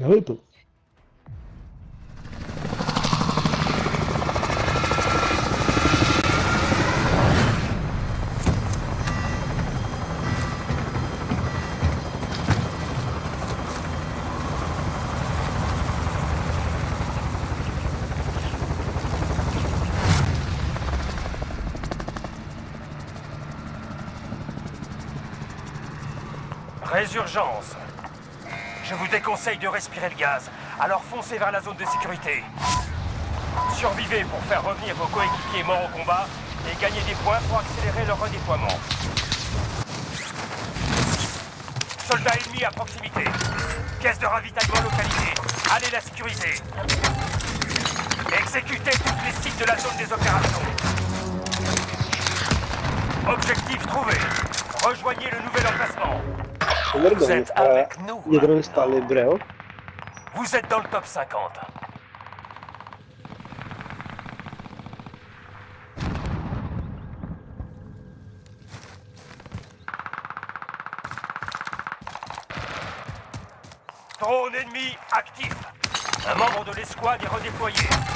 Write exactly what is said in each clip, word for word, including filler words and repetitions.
Ah oui, peu. Résurgence. Je vous déconseille de respirer le gaz, alors foncez vers la zone de sécurité. Survivez pour faire revenir vos coéquipiers morts au combat et gagner des points pour accélérer leur redéploiement. Soldats ennemis à proximité. Pièce de ravitaillement localisée. Allez la sécuriser. Exécutez tous les sites de la zone des opérations. Objectif trouvé. Rejoignez le nouvel emplacement. Vous êtes avec nous. Dietro le spalle ebreo. Vous êtes dans le top cinquante. Drone ennemi actif. Un membre de l'escouade est redéployé.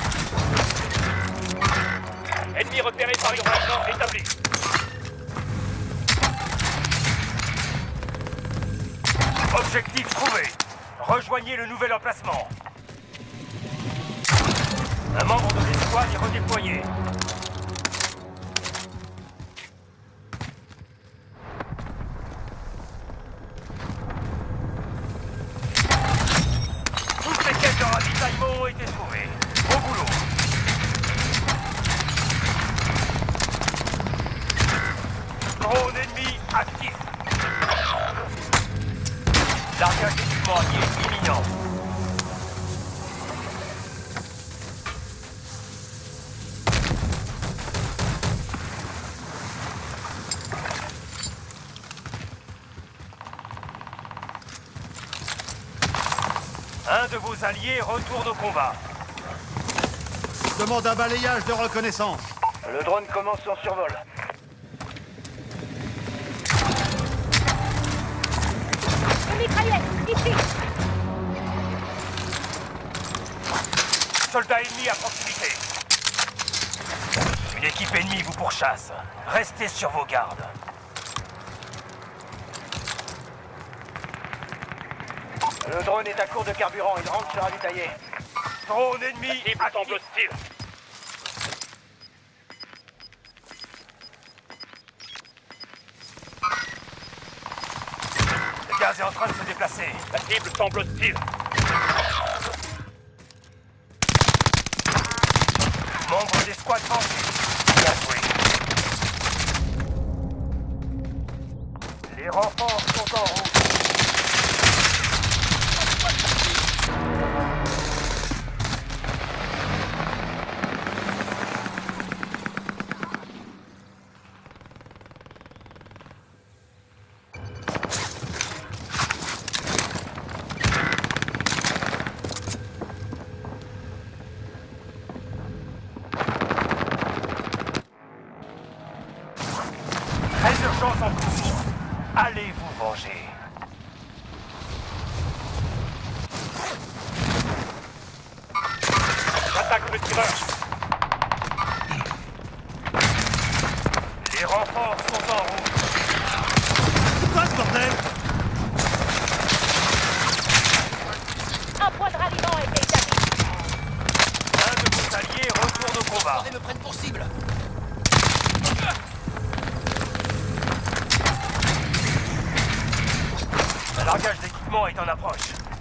Ennemi repéré par urgence établi. Objectif trouvé. Rejoignez le nouvel emplacement. Un membre de l'escouade est redéployé. Toutes les caisses de ravitaillement ont été trouvées. Au boulot. Drone ennemi actif. Largage d'équipement allié imminent. Un de vos alliés retourne au combat. Demande un balayage de reconnaissance. Le drone commence son survol. Mitraillette, ici. Soldats ennemis à proximité. Une équipe ennemie vous pourchasse. Restez sur vos gardes. Le drone est à court de carburant, il rentre se ravitailler. Drone ennemi semble hostile. Le gaz est en train de se déplacer. La cible semble hostile. Membre d'escouade franchis. Bien joué. Les renforts sont en route. Résurgence en cours. Allez vous venger. J'attaque le tireur. Les renforts sont en route. C'est quoi ce bordel? Un point de ralliement a été établi. Un de vos alliés retourne au combat. me prennent pour cible. Un largage d'équipement est en approche.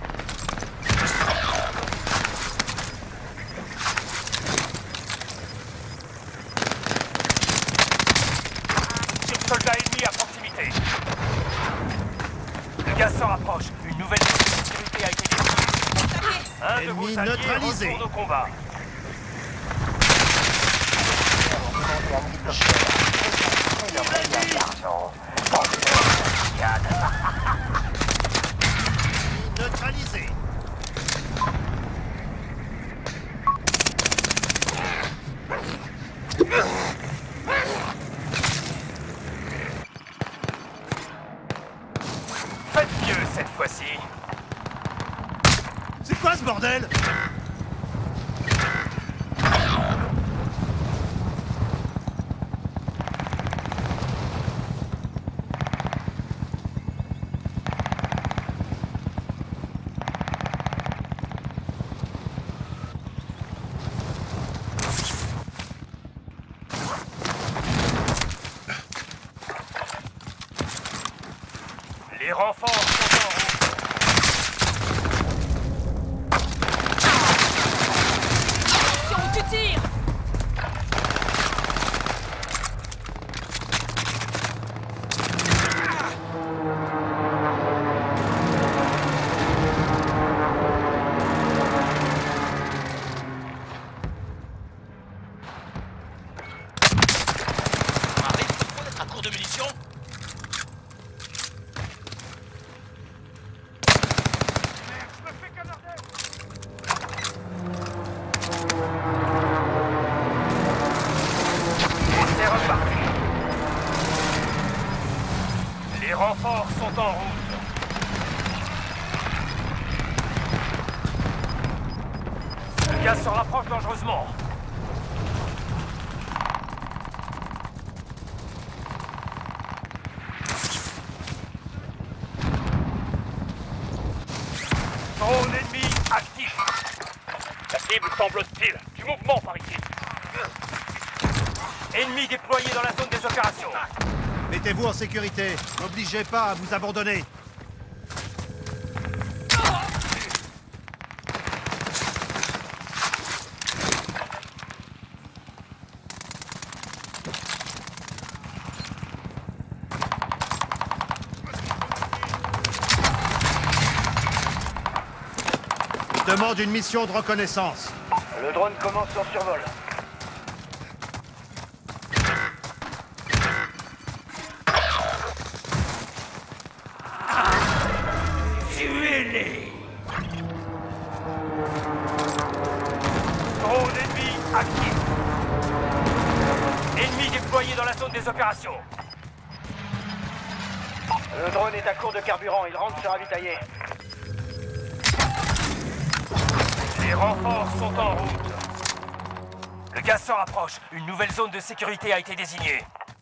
Soldats ennemis à proximité. Le gaz s'en rapproche. Une nouvelle zone de sécurité a été décidée. Un de Ennemi vos alliés neutralisé. retourne au combat. Neutralisé. Faites mieux cette fois-ci. C'est quoi ce bordel? Les renforts sont en route. Attention où tu tires! Arrête, faut être à court de munitions. C'est reparti. Les renforts sont en route. Le gaz se rapproche dangereusement. Drone ennemi actif. La cible semble hostile. Du mouvement par ici. Ennemi déployé dans la zone des opérations. Mettez-vous en sécurité. N'obligez pas à vous abandonner. Demande une mission de reconnaissance. Le drone commence son survol. Tuez-les! Drone ennemi actif. Ennemi déployé dans la zone des opérations. Le drone est à court de carburant, il rentre se ravitailler. Les renforts sont en route. Le gaz se rapproche. Une nouvelle zone de sécurité a été désignée.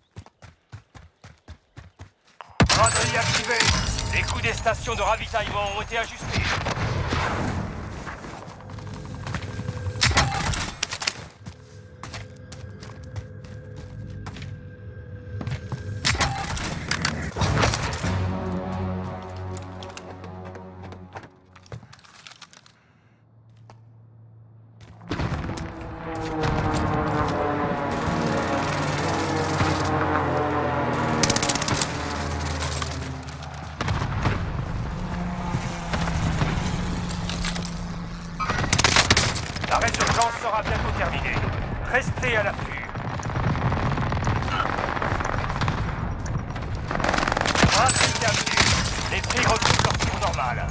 Braderie activée. Les coûts des stations de ravitaillement ont été ajustés. La résurgence sera bientôt terminée. Restez à l'affût. Bracelet terminé. Les prix retrouvent leur cours normal.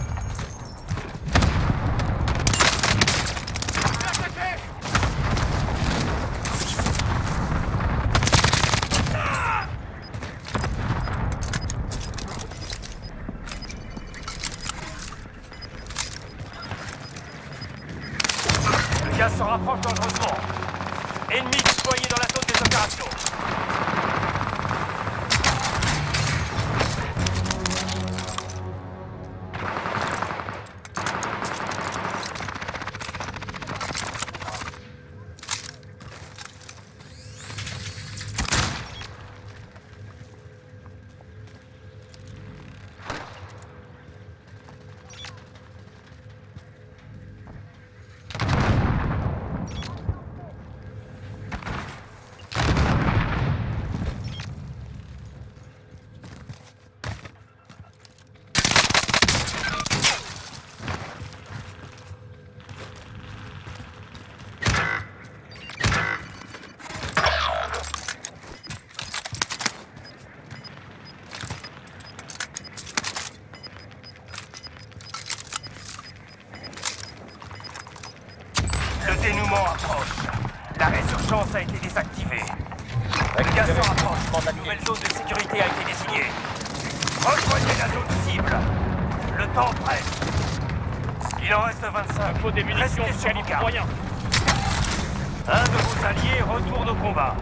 Le gaz se rapproche dangereusement. Ennemi déployé dans la zone des opérations. Le dénouement approche. La résurgence a été désactivée. Le gaz se rapproche. Une nouvelle zone de sécurité a été désignée. Rejoignez la zone cible. Le temps presse. Les Il en reste vingt-cinq. Faut des munitions Restez de sur vos calibre gardes. moyen. Un de vos alliés retourne au combat.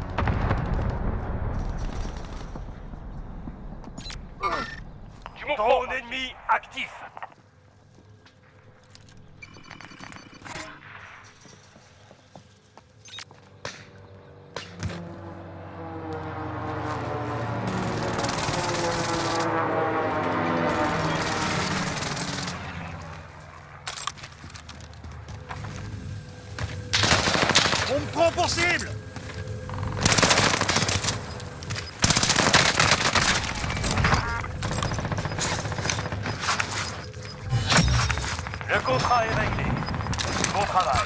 Du mouvement. Drone ennemi actif. On me prend pour cible! Le contrat est réglé. Bon travail.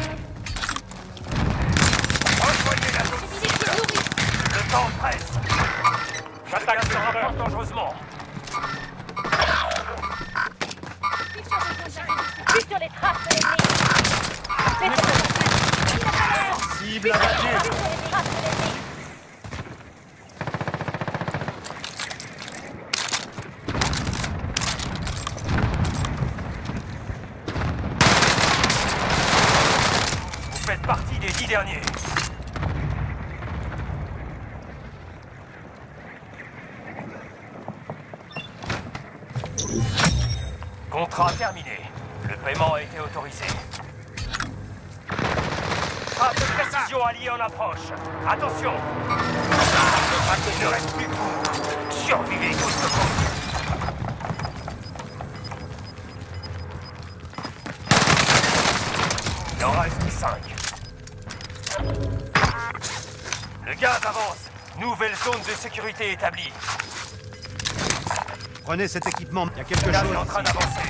Rejoignez la zone cible. Le temps presse. J'attaque Se ce rapproche rapport. dangereusement. Vite sur les traces de l'ennemi. Cible abattue! Vite sur les traces de l'ennemi. Vous faites partie des dix derniers. Contrat terminé. Le paiement a été autorisé. Frappe de précision alliée en approche. Attention! Il ne reste plus que vous. Survivez coûte que coûte. Il en reste cinq. Le gaz avance. Nouvelle zone de sécurité établie. Prenez cet équipement, il y a quelque Le gaz chose est en train ici. d'avancer.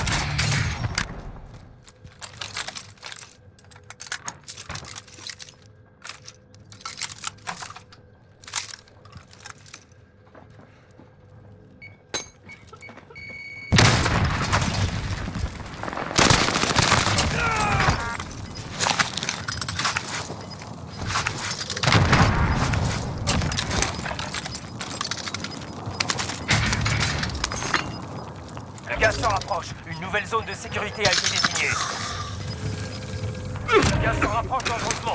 Le gaz se rapproche. Une nouvelle zone de sécurité a été désignée. Le gaz se rapproche dangereusement.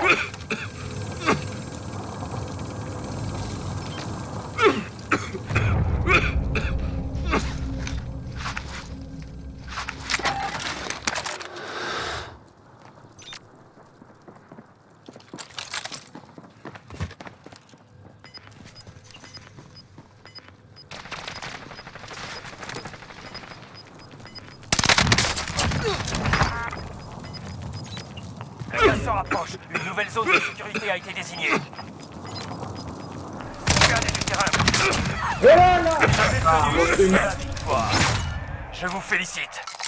Le gaz se rapproche. Une nouvelle zone de sécurité a été désignée. Regardez du terrain. Vous avez tenu jusqu'à la victoire. Je vous félicite.